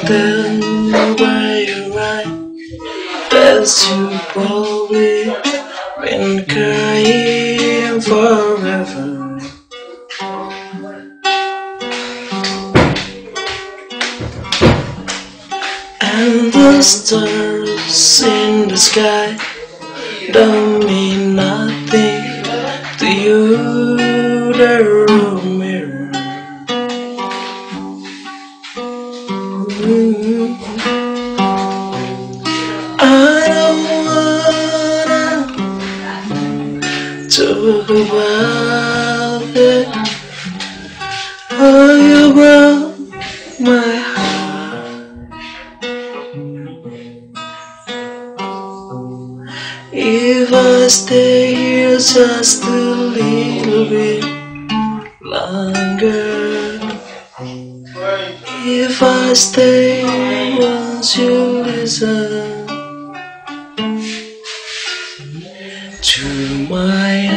stand by your right as you probably been crying forever. And the stars in the sky don't mean nothing to you. They're a mirror. I don't wanna talk about it. Oh, you broke my heart. If I stay here just a little bit longer, if I stay, won't you listen to my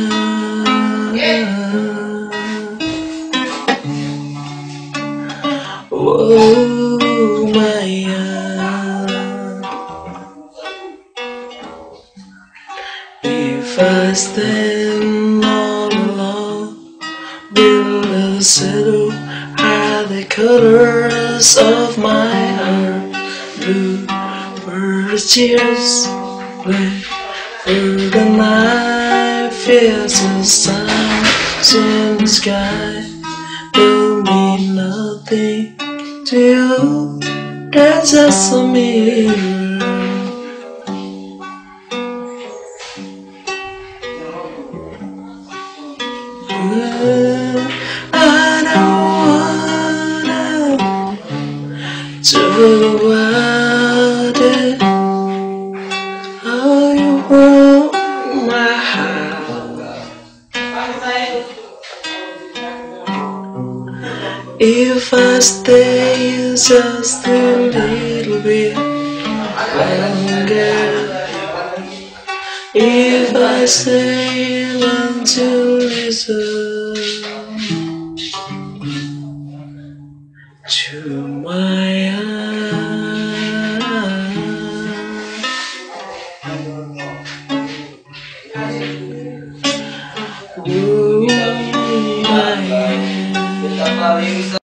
oh my if I stand all alone, will the shadow hide the colors of my heart? Blue for the tears, red for the night, feels the stars in the sky don't mean nothing to you. That's just a mirror. I don't wanna talk about it. How you broke my heart. If I stay just a little bit longer, if I say want to listen to my